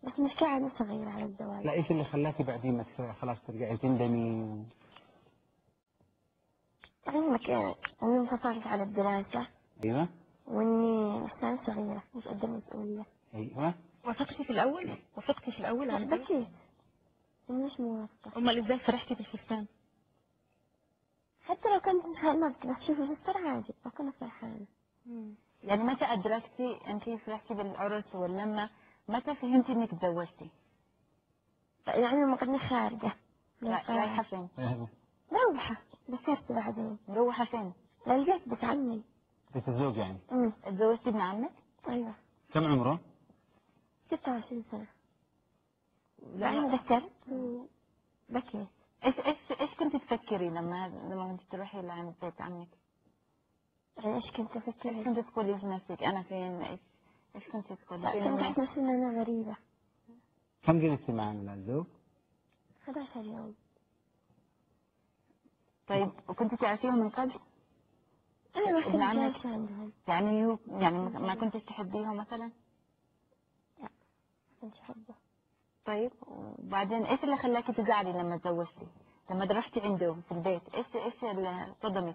بس المشكلة أنا صغيرة على الزواج. لا، ايش اللي خلاكي بعدين ما خلاص ترجعي تندمي؟ علمك إني انفصلت على الدراسة. ايوه. وإني لسه صغيرة مش قد المسؤولية. ايوه. وافقتي في الاول؟ وافقتي في الاول لا على الزواج؟ بكيت. مش موافقة. امال ازاي فرحتي بالفستان؟ حتى لو كنت ما بشوف الفستان عادي بكون فرحانة. يعني متى أدركتي أنت فرحتي بالعرس واللمة؟ متى فهمتي إنك تزوجتي؟ يعني لما كنت خارجة. رايحة فين؟ مروحة. بسرت بعدين. مروحة فين؟ للبيت بيت عمي. بيت الزوج يعني. تزوجتي ابن عمك؟ أيوة. كم عمره؟ 26 سنة. لا بعدين ذكرت وبكيت. ايش كنت تفكري لما كنت تروحي لعند بيت عمك؟ يعني ايش كنت افكر؟ ايش كنت تقولي في نفسك؟ انا فين؟ ايش كنت تقولي؟ كنت احس ان انا غريبة. كم جلستي مع الزوج؟ 11 يوم. طيب وكنت تعرفيهم من قبل؟ انا ما ابن عمك كنت عندهم. يعني ما كنتش تحبيهم مثلا؟ لا ما كنتش احبه. طيب وبعدين ايش اللي خلاكي تزعلي لما تزوجتي؟ لما رحتي عنده في البيت ايش اللي صدمك؟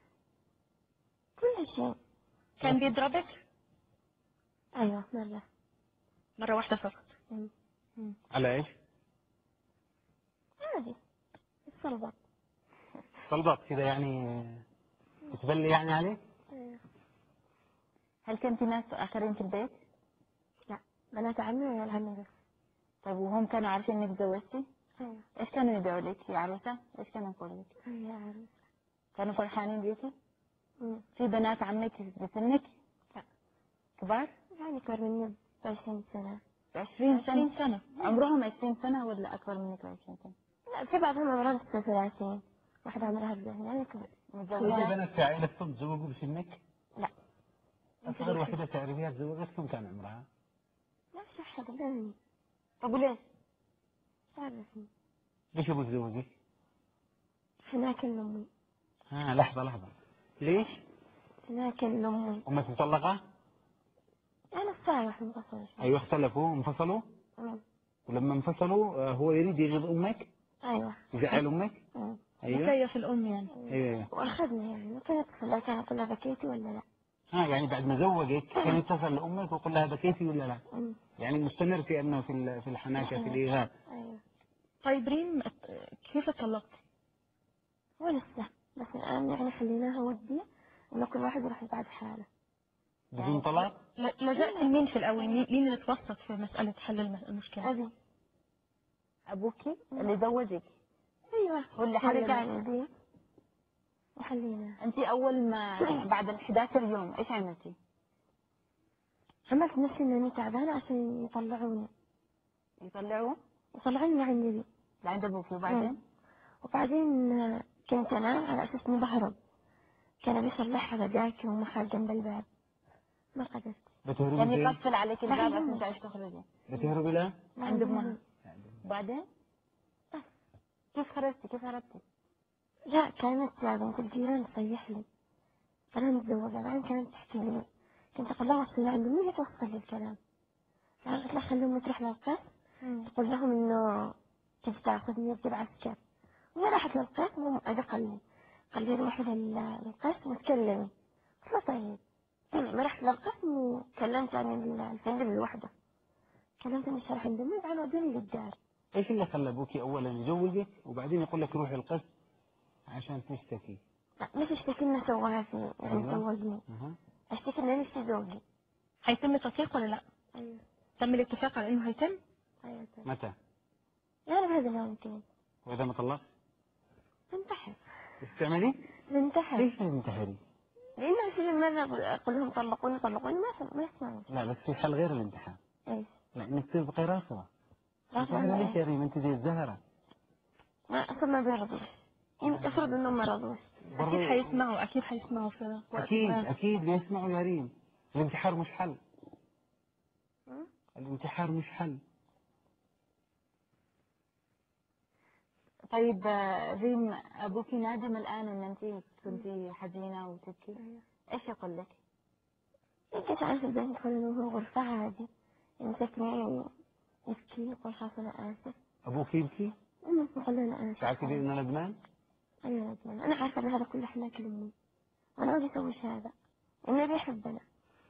كل شيء. كان بيضربك؟ ايوه مرة. مرة واحدة فقط؟ على ايش؟ عادي. الصلبة. طلبات كذا يعني تبلي يعني عليه؟ ايوه. هل كان في ناس اخرين في البيت؟ لا بنات عمي ولا عمي بس. طيب وهم كانوا عارفين انك تزوجتي؟ ايوه. ايش كانوا يدعوا لك يا عروسة؟ ايش كانوا يقولوا لك؟ ايوه عروسة. كانوا فرحانين بيكي؟ في بنات عمك بسنك؟ لا. كبار؟ يعني أكبر مني ب20 سنة. 20 سنة؟ عمرهم 20 سنة ولا أكبر منك ب20 سنة؟ لا في بعضهم عمرهم 36. واحدة عمرها 40 يعني كبر. كل بنات في عائلتكم تزوجوا بسنك؟ لا. أصغر واحدة تعرفيها تزوجت كم كان عمرها؟ لا مش أحد غيرني. طب وليش؟ تعرفني. ليش أبوك زوجك؟ هناك أمي. لحظة ليش؟ هناك أمي. أمك مطلقة؟ أنا الصالح انفصل. أيوة اختلفوا انفصلوا؟ ولما انفصلوا هو يريد يغيظ أمك؟ أيوة. يزعل أمك؟ أيوة. مكيف الأم يعني. أيوة. وأخذنا يعني كانت تدخل كان أقول لها بكيتي ولا لا؟ يعني بعد ما زوجك كان يتصل لأمك ويقول لها بكيتي ولا لا؟ يعني مستمر في أنه في الحناكة في الإيغاث. أيوة. طيب ريم كيف اتطلقتي؟ هو لسه بس الآن يعني خليناها ودي إنه كل واحد يروح بعد حاله. بدون طلاق؟ لجأت لمين في الأول؟ مين اللي توسط في مسألة حل المشكلة؟ أبي. أبوكي اللي زوجك؟ أيوة. هو اللي حل رجع البيت وحليناها. أنت أول ما بعد 11 يوم إيش عملتي؟ عملت نفسي إنني تعبانة عشان يطلعوني يطلعوني عندي. لعند أبوكي وبعدين كنت أنام على أساس إني بهرب. كان بيصلحها بداك ومخال جنب الباب. ما قدرت. يعني يقفل عليك الباب عشان تعيش تخرجي. بتهربي له؟ عند أمها. بعدين؟ كيف هربتي؟ لا كانت بنت الجيران تصيح لي. أنا متزوجة بعدين كانت تحكي لي. كنت أقول لها أصل عندي مين توصل لي الكلام. قالت لها خليهم تروح للقسم. تقول لهم إنه تجي تاخذني وتجيب عسكر. وما راحت للقسم وأجا قال لي روحي للقسم وتكلمي. قلت له طيب. ما رحت للقسم وكلمت عن الفندق لوحده. كلمت إني شرح عند أمي بعدين ودوني للدار. ايش اللي خلى ابوكي اولا يزوجك وبعدين يقول لك روحي القسم عشان تشتكي؟ لا مش اشتكي انه سواها في يعني زوجني. اشتكي انه نفسي زوجي. هيتم التطليق ولا لا؟ ايوه. تم الاتفاق على انه هيتم؟ ايوه. متى؟ يعني بهذا اليوم يمكن. واذا ما طلقت؟ بنتحر. ايش تعملي؟ بنتحر. ليش تنتحري؟ لانه في مرة اقول لهم طلقوني ما يسمعون. لا بس في حل غير الانتحار. ايش؟ لا انك تبقي رافضة. رافضة ليش يا ريم انت زي الزهرة؟ ما اصلا ما بيرضوا. افرض انهم ما رضوش. اكيد حيسمعوا في وقت اكيد بيسمعوا يا ريم. الانتحار مش حل. الانتحار مش حل. طيب ريم أبوكي نادم الآن إن أنت كنتي حزينة وتبكي؟ إيش يقول لك؟ كنت عارفة البنت يدخل له غرفة عادي. يمسكني يقول خلاص أنا آسف. ابوك يبكي؟ يقول أنا آسف. تعرفي إنه ندمان؟ أنا ندمان. أنا عارفة إن هذا كله حماك لأمي، وأنا ما بسويش هذا، إنه بيحبنا.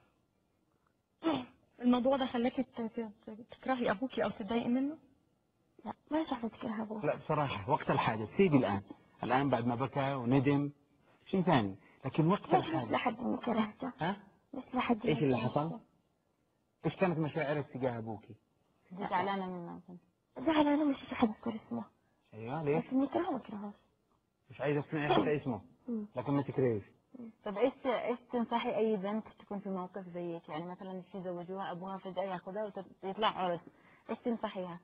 الموضوع ده خلاكي تكرهي ابوكي او تتضايقي منه؟ لا ما رجعت أذكر أبوه. لا بصراحة وقت الحادث، سيبي الآن بعد ما بكى وندم شيء ثاني، لكن وقت مش الحادث لحد إني كرهته. ها؟ مش لحد إيش إني اللي كرهته. حصل؟ إيش كانت مشاعرك تجاه أبوكي؟ زعلانة منه. زعلانة مش حد يذكر اسمه. أيوه ليش؟ بس إني كرهه ما كرهوش. مش عايزة تسمعي حتى اسمه، لكن ما تكرهيش. طب ايش تنصحي اي بنت تكون في موقف زيك؟ يعني مثلا يزوجوها ابوها فجأة ياخذها ويطلع عرس، ايش تنصحيها؟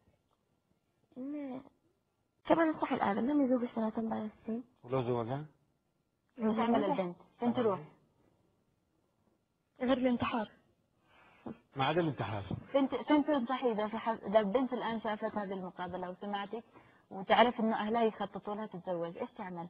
كمان نصح الآن لم يزوج 3 بعد السن. ولو زوجها؟ ايش تعمل البنت؟ فين تروح؟ غير الانتحار. ما عدا الانتحار. فين تنصحي اذا بنت الان شافت هذه المقابلة وسمعتك وتعرف انه اهلها يخططوا لها تتزوج، ايش تعمل؟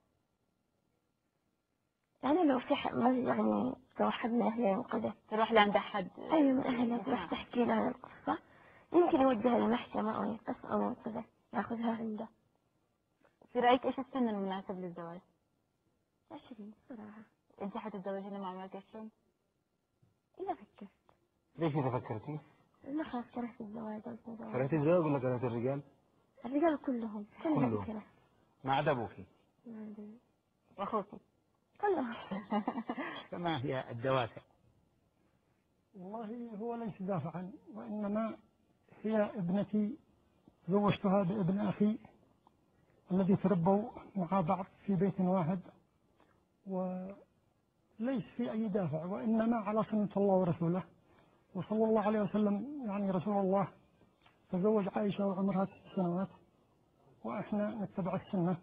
يعني لو في يعني لو حد من أهلها وكذا تروح لعند حد؟ أيوة من أهلها تروح تحكي لها القصة، يمكن يوديها لمحكمة أو يقص أو كذا ياخذها عنده. في رأيك ايش السن المناسب للزواج؟ 20 صراحة. انت حتتزوجي لما عمرك 20؟ إذا فكرت. ليش إذا فكرتي؟ أنا خلاص كرهت الزواج أو الزواج. كرهتي الزواج ولا كرهتي الرجال؟ الرجال كلهم كرهت. ما عدا أبوكي؟ واخوك؟ كلهم. فما هي الدوافع؟ والله هو ليس دافعا، وإنما هي ابنتي زوجتها بابن أخي الذي تربوا مع بعض في بيت واحد، وليس في أي دافع، وإنما على سنة الله ورسوله، وصلى الله عليه وسلم. يعني رسول الله تزوج عائشة وعمرها 9 سنوات، وإحنا نتبع السنة،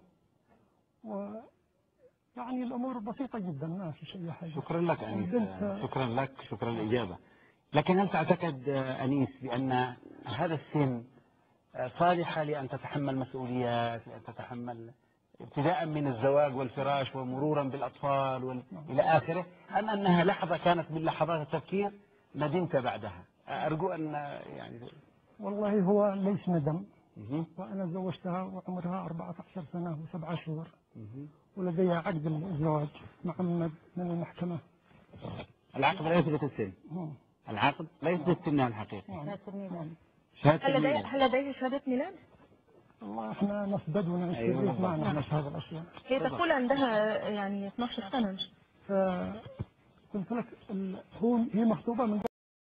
ويعني الأمور بسيطة جدا، ما في شيء حاجة. شكرا لك أنيس، شكرا لك، شكرا للإجابة. لكن هل تعتقد أنيس بأن هذا السن صالحة لأن تتحمل مسؤوليات، لأن تتحمل ابتداء من الزواج والفراش ومرورا بالأطفال إلى آخره، أم أنها لحظة كانت من لحظات التفكير ندمت بعدها؟ أرجو أن يعني. والله هو ليس ندم، وأنا زوجتها وعمرها 14 سنة و7 شهور، ولديها عقد الزواج معمد من المحكمة. العقد لا يثبت السن. العقد لا يثبت سنها الحقيقي. هل لديه شهادة ميلاد؟ والله احنا نسدد ونشتري ما نعرف هذا الاشياء. هي تقول عندها يعني 12 سنة. فقلت لك هي مخطوبة من